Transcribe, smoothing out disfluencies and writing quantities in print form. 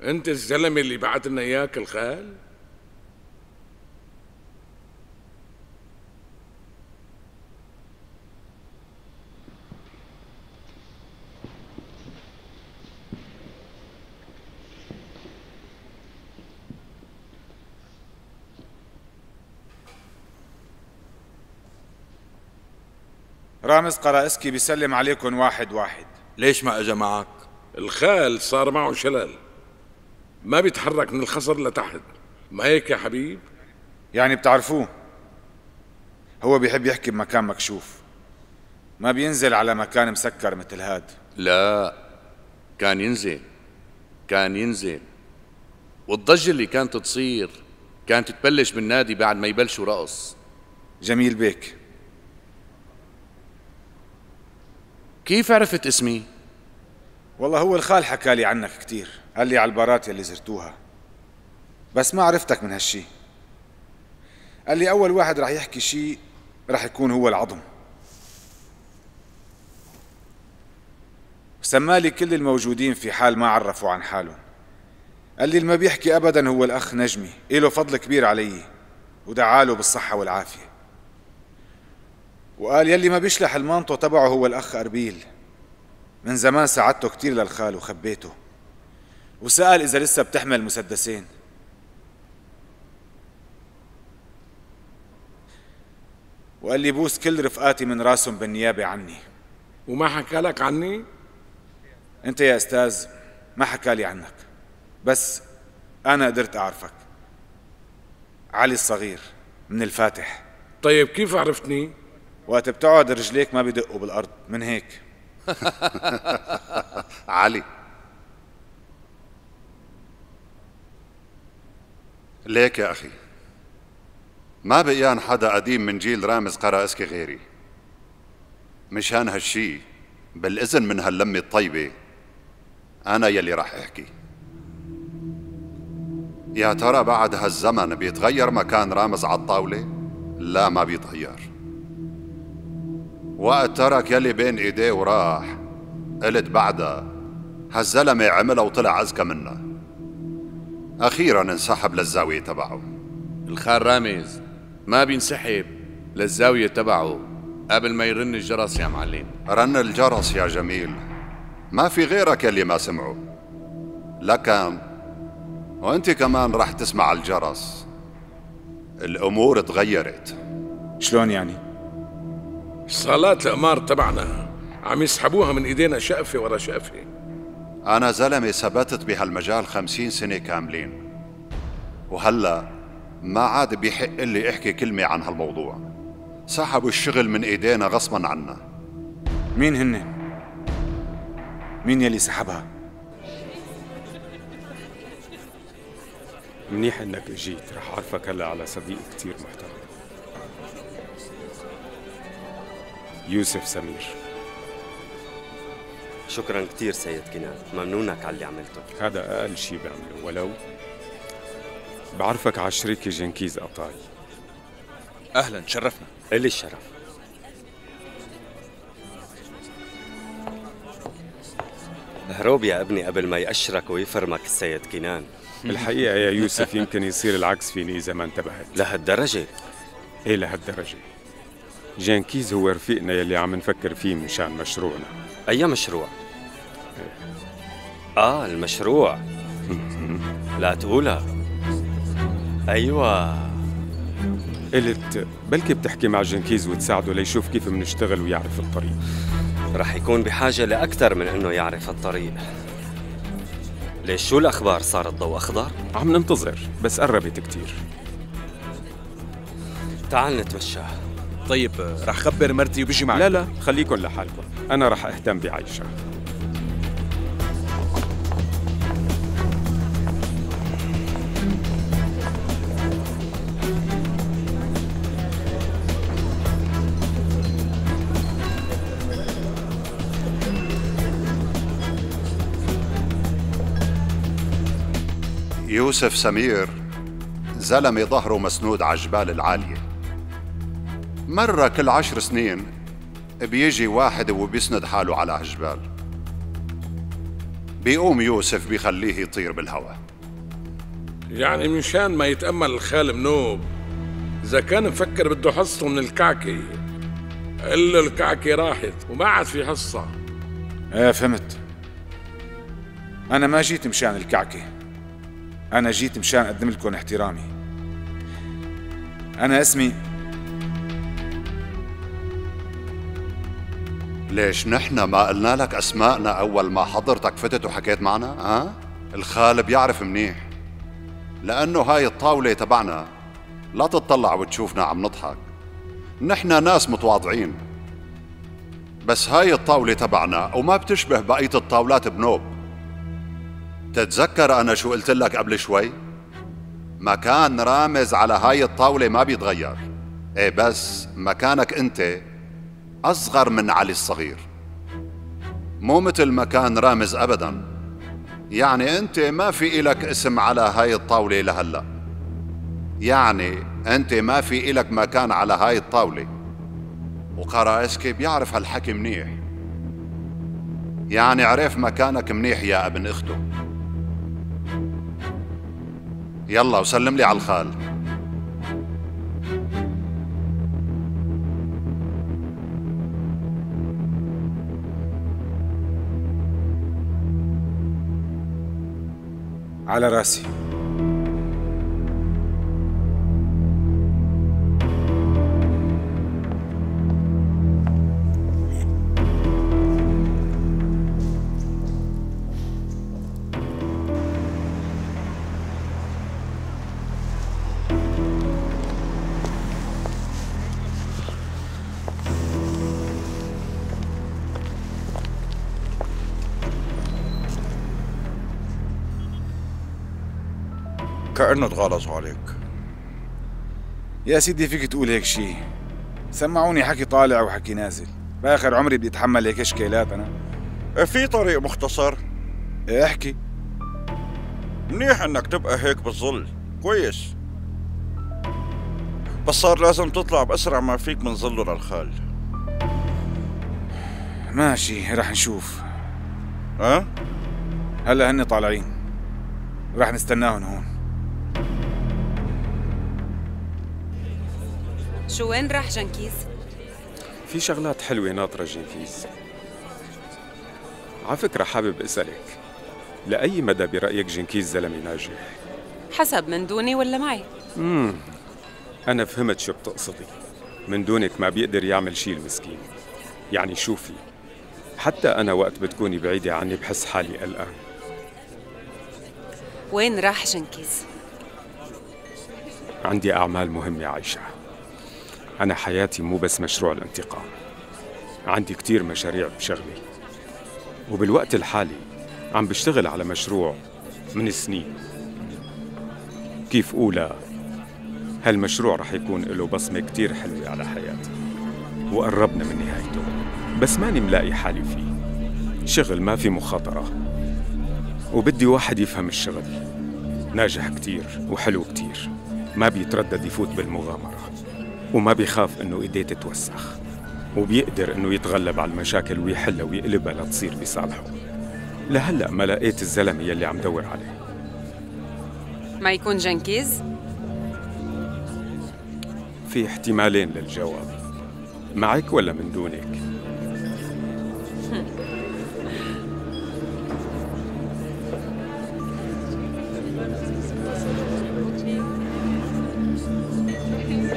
انت الزلمه اللي بعت لنا اياك الخال؟ رامز قرائسكي بيسلم عليكم واحد واحد. ليش ما اجى معك؟ الخال صار معه شلل، ما بيتحرك من الخصر لتحت، ما هيك يا حبيب؟ يعني بتعرفوه، هو بيحب يحكي بمكان مكشوف، ما بينزل على مكان مسكر مثل هاد. لا، كان ينزل والضجة اللي كانت تصير كانت تبلش بالنادي بعد ما يبلشوا رقص. جميل بيك، كيف عرفت اسمي؟ والله هو الخال حكى لي عنك كتير، قال لي على البارات يلي زرتوها، بس ما عرفتك من هالشي. قال لي أول واحد رح يحكي شي رح يكون هو العظم، وسمالي كل الموجودين في حال ما عرفوا عن حالهم. قال لي اللي ما بيحكي أبدا هو الأخ نجمي، إله فضل كبير علي ودعاله بالصحة والعافية. وقال يلي ما بيشلح المانطو تبعه هو الأخ أربيل، من زمان ساعدته كتير للخال وخبيته، وسأل إذا لسه بتحمل مسدسين. وقال لي بوس كل رفقاتي من راسهم بالنيابة عني. وما حكى لك عني؟ انت يا استاذ ما حكى لي عنك، بس انا قدرت اعرفك. علي الصغير من الفاتح. طيب كيف عرفتني؟ وقت بتقعد رجليك ما بيدقوا بالارض من هيك. علي، ليك يا أخي ما بقيان حدا قديم من جيل رامز قرائسكي غيري. مشان هالشي بالإذن من هاللمة الطيبة أنا يلي راح أحكي. يا ترى بعد هالزمن بيتغير مكان رامز على الطاولة؟ لا، ما بيتغير. وقت ترك يلي بين ايديه وراح، قلت بعدها هالزلمة عملها وطلع أذكى منا. أخيرا انسحب للزاوية تبعه. الخال رامز ما بينسحب للزاوية تبعه قبل ما يرن الجرس يا معلم. رن الجرس يا جميل، ما في غيرك يلي ما سمعه. لكن وانت كمان رح تسمع الجرس. الأمور تغيرت. شلون يعني؟ صالات القمار تبعنا عم يسحبوها من ايدينا شقفة ورا شقفة. أنا زلمة ثبتت بهالمجال 50 سنة كاملين، وهلأ ما عاد بيحق لي احكي كلمة عن هالموضوع. سحبوا الشغل من ايدينا غصبا عنا. مين هن؟ مين يلي سحبها؟ منيح انك اجيت، رح اعرفك هلا على صديق كتير محترم. يوسف سمير. شكرا كتير سيد كنان، ممنونك على اللي عملته. هذا اقل شي بعمله، ولو بعرفك على شريكي جنكيز قطاي. اهلا، شرفنا. إلي الشرف. هروب يا ابني قبل ما يأشرك ويفرمك السيد كنان. الحقيقة يا يوسف يمكن يصير العكس فيني إذا ما انتبهت. لهالدرجة؟ إيه لهالدرجة. جنكيز هو رفيقنا يلي عم نفكر فيه مشان مشروعنا. أي مشروع؟ المشروع. لا تقولها. أيوة. قلت بلكي بتحكي مع جنكيز وتساعده ليشوف كيف منشتغل ويعرف الطريق. رح يكون بحاجة لأكثر من إنه يعرف الطريق. ليش شو الأخبار؟ صار الضوء أخضر؟ عم ننتظر، بس قربت كتير. تعال نتمشى. طيب رح خبر مرتي وبيجي معك. لا خليكن لحالكم، أنا رح أهتم بعيشة. يوسف سمير زلمة ظهره مسنود على الجبال العالية. مرة كل 10 سنين بيجي واحد وبيسند حاله على هالجبال. بيقوم يوسف بيخليه يطير بالهواء. يعني مشان ما يتأمل الخال منوب، إذا كان مفكر بده حصته من الكعكة قل له الكعكة راحت وما عاد في حصة. ايه فهمت. أنا ما جيت مشان الكعكة، أنا جيت مشان أقدم لكم احترامي. أنا اسمي ليش نحن ما قلنا لك أسماءنا أول ما حضرتك فتت وحكيت معنا؟ ها؟ الخال بيعرف منيح، لأنه هاي الطاولة تبعنا لا تتطلع وتشوفنا عم نضحك، نحن ناس متواضعين، بس هاي الطاولة تبعنا وما بتشبه بقية الطاولات بنوب. تتذكر أنا شو قلت لك قبل شوي؟ مكان رامز على هاي الطاولة ما بيتغير، ايه بس مكانك انت أصغر من علي الصغير، مو مثل مكان رامز أبداً. يعني أنت ما في إلك اسم على هاي الطاولة لهلأ، يعني أنت ما في إلك مكان على هاي الطاولة، وقرايسكي بيعرف هالحكي منيح، يعني عرف مكانك منيح يا ابن أخته. يلا وسلم لي على الخال. على راسي. كأنه تغالظوا عليك. يا سيدي فيك تقول هيك شي؟ سمعوني حكي طالع وحكي نازل، بآخر عمري بدي أتحمل هيك اشكالات أنا. في طريق مختصر. احكي. منيح انك تبقى هيك بالظل، كويس، بس صار لازم تطلع بأسرع ما فيك من ظله للخال. ماشي رح نشوف. ها؟ هلا هن طالعين، رح نستناهم هون. شو وين راح جنكيز؟ في شغلات حلوة ناطرة جنكيز. على فكرة حابب أسألك، لأي مدى برأيك جنكيز زلمة ناجح؟ حسب من دوني ولا معي؟ أنا فهمت شو بتقصدي. من دونك ما بيقدر يعمل شي المسكين. يعني شوفي، حتى أنا وقت بتكوني بعيدة عني بحس حالي قلقان. وين راح جنكيز؟ عندي أعمال مهمة عايشة. أنا حياتي مو بس مشروع الانتقام، عندي كتير مشاريع بشغلي، وبالوقت الحالي عم بشتغل على مشروع من سنين. كيف أولى هالمشروع رح يكون له بصمة كتير حلوة على حياتي، وقربنا من نهايته، بس ماني ملاقي حالي فيه. شغل ما في مخاطرة، وبدي واحد يفهم الشغل، ناجح كتير وحلو كتير، ما بيتردد يفوت بالمغامرة، وما بيخاف انه ايديه تتوسخ، وبيقدر انه يتغلب على المشاكل ويحلها ويقلبها لتصير بصالحه. لهلأ ما لقيت الزلمة يلي عم دور عليه. ما يكون جنكيز؟ في احتمالين للجواب، معك ولا من دونك؟